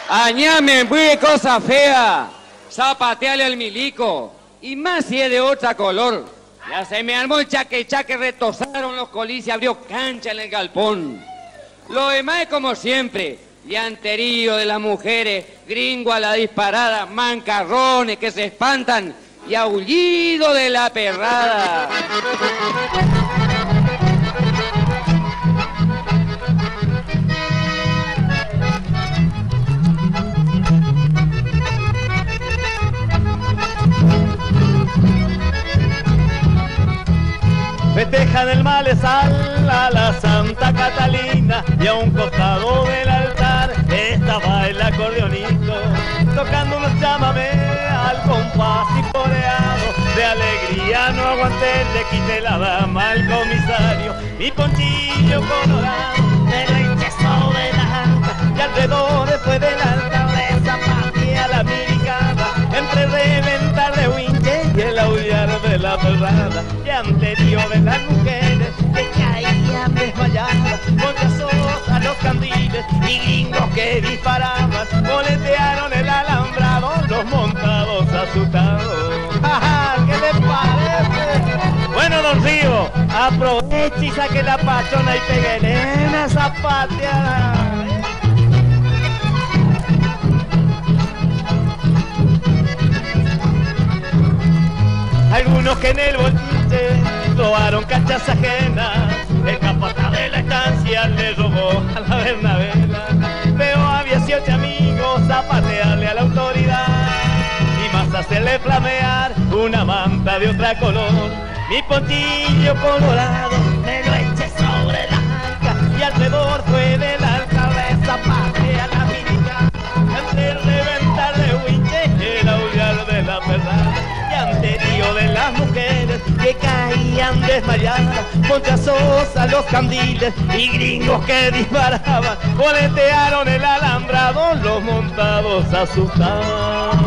Añame, muy cosa fea. Zapateale al milico. Y más si es de otra color. Ya se me armó el chaque, retosaron los colis y abrió cancha en el galpón. Lo demás es como siempre. Llanterío de las mujeres, gringo a la disparada, mancarrones que se espantan y aullido de la perrada. Festejan el malezal a la Santa Catalina y a un costado del altar estaba el acordeonito tocando unos chamamé al compás y coreado. De alegría no aguanté, le quité la dama al comisario. Mi ponchillo colorado me lo hinché sobre la alta y alrededor después del altar le zapateé a la americana entre reventar de winche y el aullar de la perrada. Y anterior de las mujeres que caían desmayadas, bochazos a los candiles y gringos que disparaban, boletearon el alambrado los montados asustados. ¡Ja, ¿qué les parece? Bueno, don Río, aproveche y saque la pachona y peguele una zapateada. Algunos que en el boliche robaron cachas ajenas, el capataz de la estancia le robó a la Bernabela. Pero había 7 amigos zapatearle a la autoridad y más hacerle flamear una manta de otra color. Mi ponchillo colorado me lo eché sobre la arca y alrededor fue del altar de zapate a la militar. Entre el reventar de winche y el aullar de la perrada. De las mujeres que caían desmayadas, ponchazos a los candiles y gringos que disparaban, boletearon el alambrado los montados asustados.